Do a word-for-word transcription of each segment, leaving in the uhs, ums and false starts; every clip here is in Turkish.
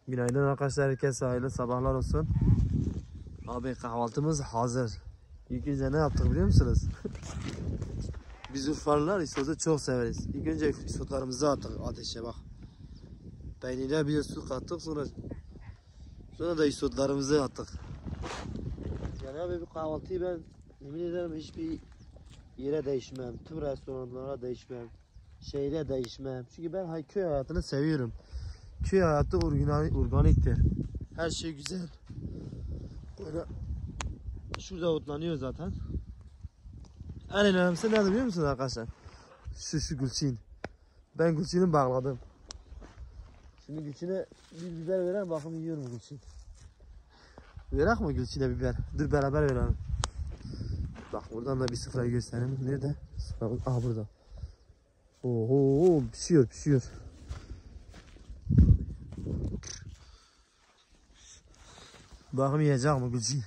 Günaydın arkadaşlar, herkese hayırlı sabahlar olsun. Abi kahvaltımız hazır. İlk önce ne yaptık biliyor musunuz? Biz Urfalılar isotu çok severiz. İlk önce isotlarımızı attık ateşe bak. Peynire bir su kattık, sonra sonra da isotlarımızı attık. Yani abi bu kahvaltıyı ben yemin ederim hiçbir yere değişmem. Tüm restoranlara değişmem. Şehre değişmem. Çünkü ben köy hayatını seviyorum. Köy hayatı organiktir. Her şey güzel. Böyle şurada otlanıyor zaten. En önemlisi ne biliyor musunuz arkadaşlar? Şu şu Gülçin. Ben Gülçin'i bağladım. Şimdi Gülçin'e bir biber veren bakın yiyor mu Gülçin? Verak mı Gülçin'e biber? Dur beraber verelim. Bak buradan da bir sıfırayı gösterelim. Nerede? Sıfır. Aha burada. Oho pişiyor pişiyor. Bakım yiyecek mi Gülçin?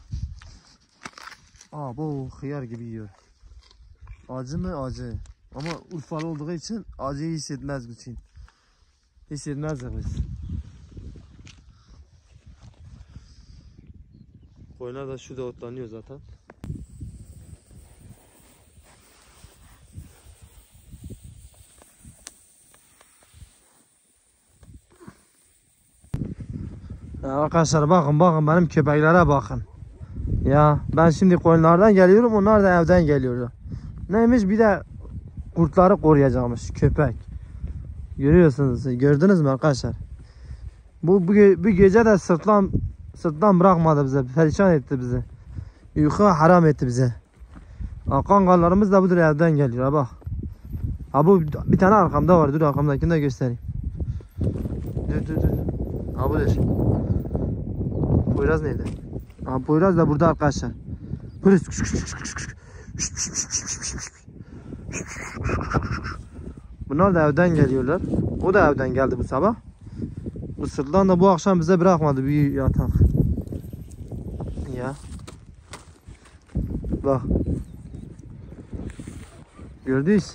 Aa bu hıyar gibi yiyor. Acı mı? Acı. Ama Urfalı olduğu için acıyı hissetmez Gülçin. Hissetmez biz. Koyunlar da şurada otlanıyor zaten. Arkadaşlar bakın bakın benim köpeklere bakın. Ya ben şimdi koyunlardan geliyorum, onlar da evden geliyor. Neymiş, bir de kurtları koruyacakmış köpek. Görüyorsunuz, gördünüz mü arkadaşlar? Bu bu, bu gece de sırtlan sırtlan bırakmadı bize, perişan etti bizi. Uyku haram etti bize. Akan kanlarımız da budur, evden geliyor. Ha bak. Ha bu bir tane arkamda var. Dur arkamdakini de göstereyim. Dur dur dur. Ha budur. Poyraz nerede? Ha Poyraz da burada arkadaşlar. Poyraz. Bunlar da evden geliyorlar. O da evden geldi bu sabah. Bu sırtlan da bu akşam bize bırakmadı bir yatak. Ya. Bak. Gördünüz.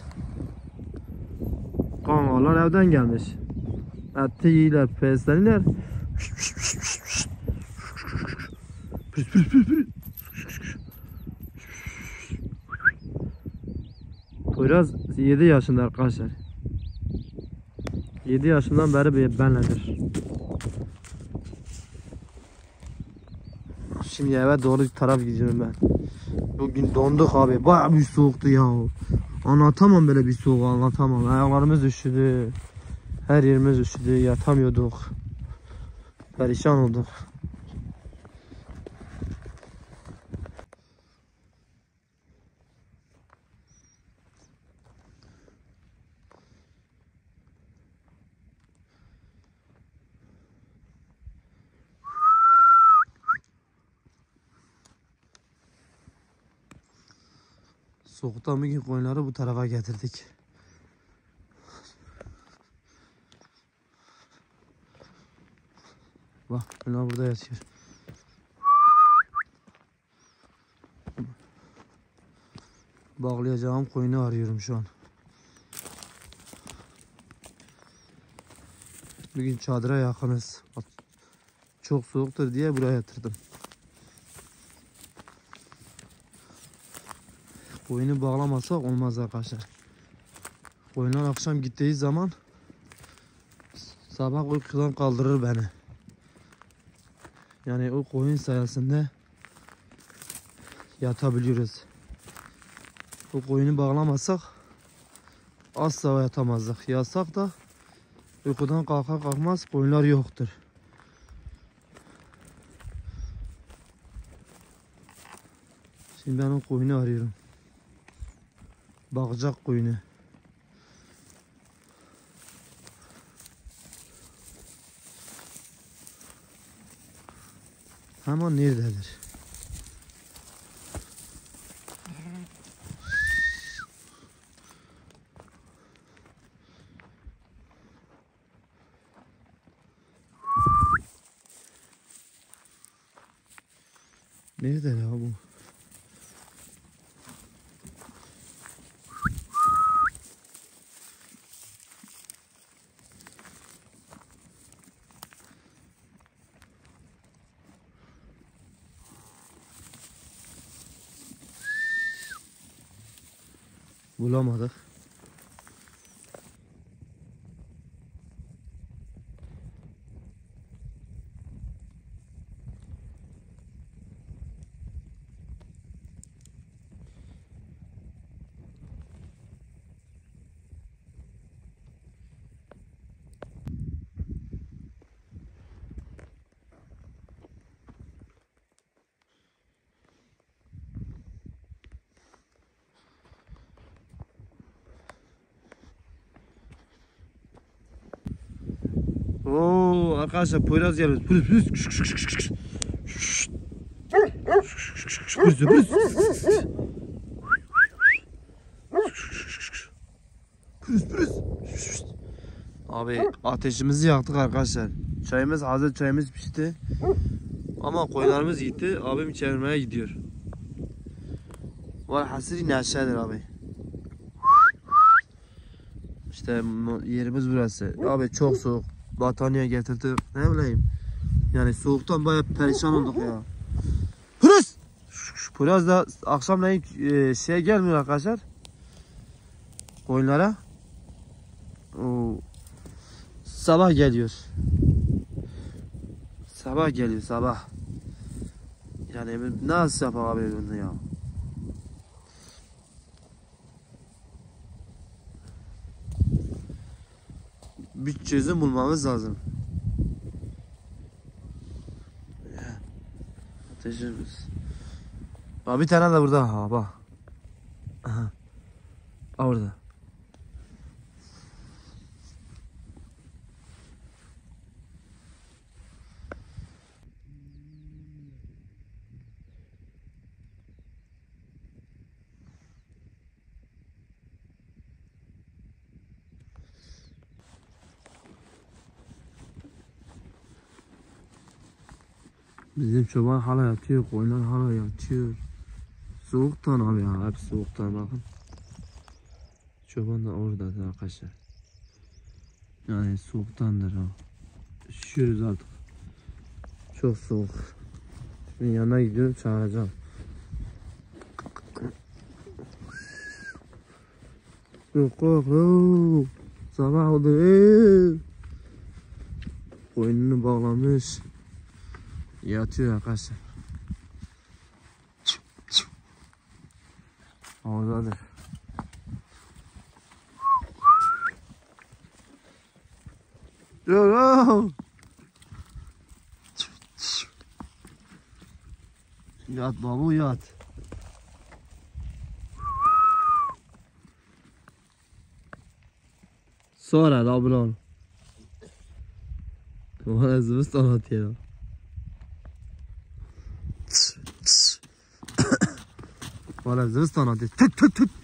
Kangalar evden gelmiş. Eti yiyorlar, peslenirler. Poyraz yedi yaşında arkadaşlar. yedi yaşından beri benledir. Şimdi eve doğru bir taraf gidiyorum ben. Bugün donduk abi. Bayağı bir soğuktu ya. Anlatamam, böyle bir soğuk anlatamam. Ayaklarımız üşüdü. Her yerimiz üşüdü. Yatamıyorduk. Perişan olduk. Soğuktan bugün koyunları bu tarafa getirdik. Bak onlar burada yatıyor. Bağlayacağım koyunu arıyorum şu an. Bugün çadıra yakınız. Çok soğuktur diye buraya yatırdım. Koyunu bağlamasak olmaz arkadaşlar. Koyunlar akşam gittiği zaman sabah uykudan kaldırır beni. Yani o koyun sayesinde yatabiliyoruz. O koyunu bağlamasak asla yatamazdık. Yatsak da uykudan kalkar kalkmaz koyunlar yoktur. Şimdi ben o koyunu arıyorum. Bakacak koyunu. Ama nerededir? Nerede ya bu? bulamadık. Oo arkadaşlar Poyraz geliyor. Pırız pırız. Pırız pırız. Pırız pırız. Abi ateşimizi yaktık arkadaşlar. Çayımız hazır, çayımız pişti. Ama koyunlarımız gitti. Abim çevirmeye gidiyor. Var hasır neşedir abi. İşte yerimiz burası. Abi çok soğuk. Battaniye getirdik. Ne bileyim. Yani soğuktan bayağı perişan olduk ya. Pırız! Biraz da akşamleyin e, şeye gelmiyor arkadaşlar. Koyunlara. O sabah geliyor. Sabah geliyor sabah. Yani nasıl yapalım abi bunu ya? Bir çözüm bulmamız lazım. Ateşimiz. Bak bir tane de burada ha bak. Aha. Orada. Bizim çoban hala yatıyor, koyunlar hala yatıyor. Soğuktan abi ya, hep soğuktan bakın. Çoban da oradadır arkadaşlar. Yani soğuktandır ha. Üşüyoruz artık. Çok soğuk. Şimdi yanına gidiyorum, çağıracağım. Yok yok. Sabah oldu. Koyununu bağlamış. Yatıyor arkadaşlar. Oradadır. Yo yo. Yat babu yat. Sonra da bunu. Bana zıvıstan atıyor. Bana zıvıstan atıyor. Tut tut tut.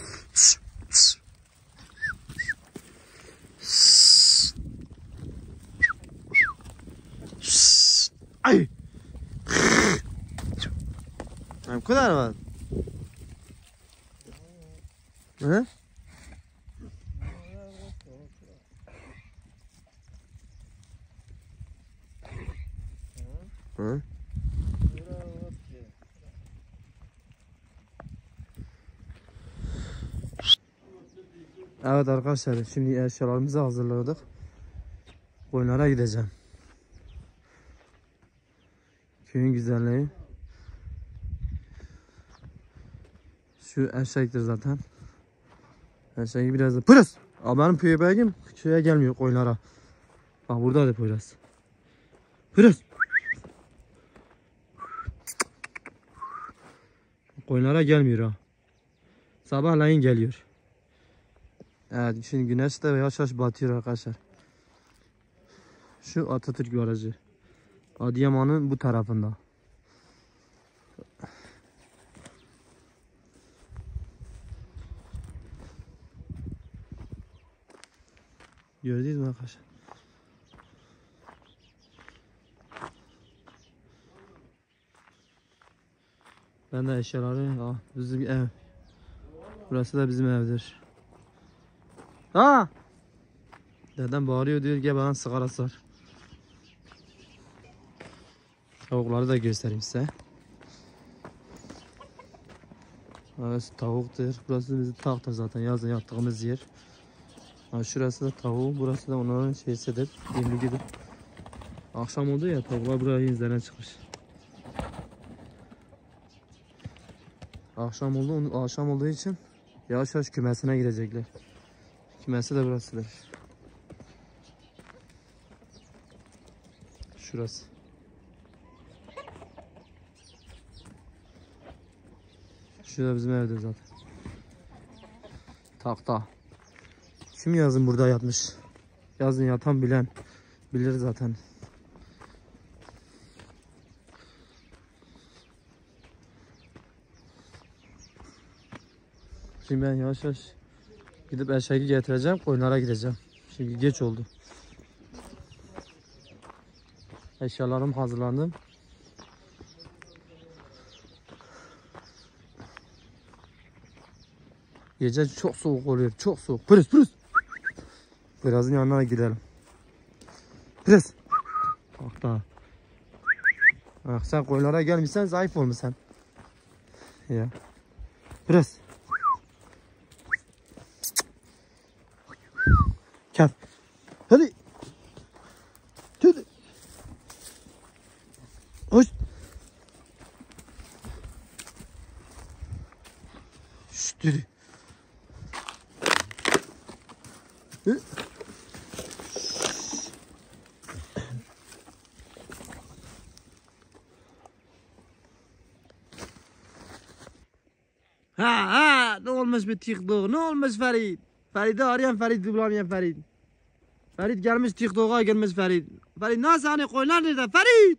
Ay. Bu kadar var. Hı? Hı? Evet arkadaşlar, şimdi eşyalarımızı hazırladık. Koyunlara gideceğim. Köyün güzelliği. Şu eşektir zaten. Eşeği biraz da Pırız. Abi benim köpeğim köye gelmiyor koyunlara. Bak burada da Pırız. Pırız. Koyunlara gelmiyor ha. Sabahleyin geliyor. Evet şimdi güneş de yavaş yavaş batıyor arkadaşlar. Şu Atatürk Barajı. Adıyaman'ın bu tarafında. Gördünüz mü arkadaşlar? Ben de eşyaları, ah, bizim ev. Burası da bizim evdir. Ha! Dedem bağırıyor diyor gel bana sigara sar. Tavukları da göstereyim size. Burası tavuktur. Burası bizim taktır zaten yazın yattığımız yer. Ha, şurası da tavuğu, burası da onların şeysidir, yemliğidir. Akşam oldu ya, tavuklar buraya izlerine çıkmış. Akşam oldu, akşam olduğu için yavaş yavaş kümesine girecekler. Kümesi de burasıdır. Şurası. Şurada bizim evde zaten. Takta. Kim yazın burada yatmış? Yazın yatan bilen bilir zaten. Şimdi ben yavaş yavaş gidip eşeği getireceğim, koyunlara gideceğim. Şimdi geç oldu. Eşyalarım hazırlandım. Gece çok soğuk oluyor, çok soğuk. Pırıs pırıs. Birazın yanına gidelim. Pırıs. Bak daha. Bak sen koyunlara gelmişsen zayıf olmuşsun. Ya. Pırıs. Gel. Hadi. Hadi. Hoş. Şşt yürü. Hı? Ha ha, ne olmuş bir TikTok, ne olmuş Ferit? Ferit'i arayan Ferit bulamayan Ferit. Ferit gelmiş TikTok'a gelmiş Ferit. Ferit nasıl hani koyunlar nerede Ferit?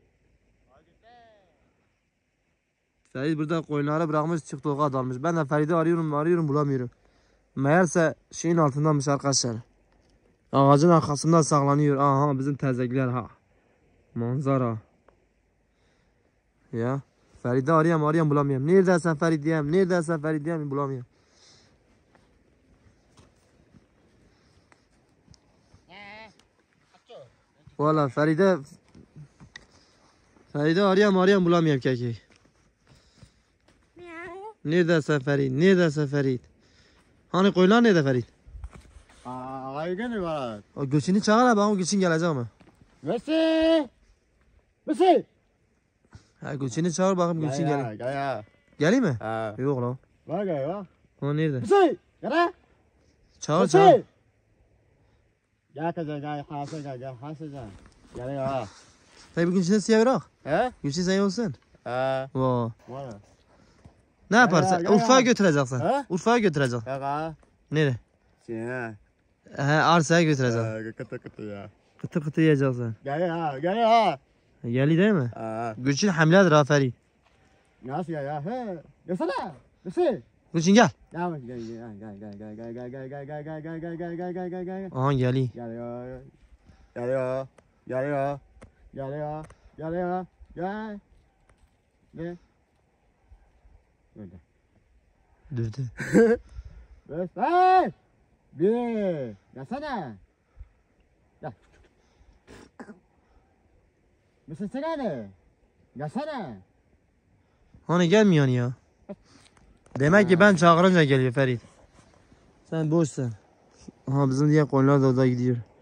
Ferit burada koyunları bırakmış TikTok'a dalmış. Ben de Ferit'i arıyorum arıyorum bulamıyorum. Meğerse şeyin altındanmış arkadaşlar. Ağacın arkasında saklanıyor. Aha bizim tezekler ha. Manzara. Ya. Ferit'i arayayım arayayım bulamıyorum. Neredesin Ferit diyeyim. Neredesin Ferit diyeyim bulamıyorum. Valla Ferit'e Ferit'i arayayım arayayım bulamıyorum keki. Neredesin Ferit? Neredesin Ferit? Hani koyunlar nerede Ferit? Aa, gene var. O göçünü çağır abi, o göçün gelecek mi? Messi! Messi! Ha göçünü çağır bakayım göçün Gel gel. ya, gel ya. Geleyim mi? Ha. Yok lan. Var gel ya. O nerede? Messi! Gel. Çağır çağır. Messi! Gel kızım gel, hasa gel, gel hasa gel. Gel ya. Tabii bugün içine siyah bırak. He? Göçün sen olsun. Ha. Vaa. Var. Ne yaparsın? gel, gel. Urfa'ya götüreceksin. He? Urfa'ya götüreceksin. Gel gel. Nereye? Sine. He, arsaya götüreceksin. Ha, kıtı kıtı ya. Kıtır kıtır yiyeceksin. Gel ya, gel ya. Geli değil mi? Ha. Göçün hamledir ha Ferit. Nasıl ya ya? He. Gelsene. Messi! Göçün gel. Gel bak, gel gel gel gel gel gel gel gel gel gel gel gel gel gel gel gel gel. Aha geli. Geliyor. Geliyor. Geliyor. Geliyor. Geliyor. Gel. Ne? Öyle. Durdu. Beş. Hey! Bir. Gelsene. Gel. Mısın sen hani? Gelsene. Hani gelmiyorsun ya. Demek ki ben çağırınca geliyor Ferit. Sen boşsun. Aha bizim diğer konular da orada gidiyor.